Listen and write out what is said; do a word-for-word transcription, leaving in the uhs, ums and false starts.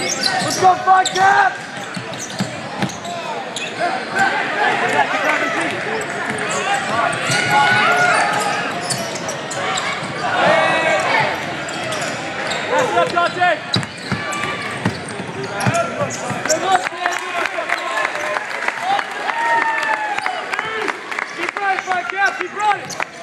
Let's go, fight cap! Pass it up, Dante! Keep running, fight cap, keep running!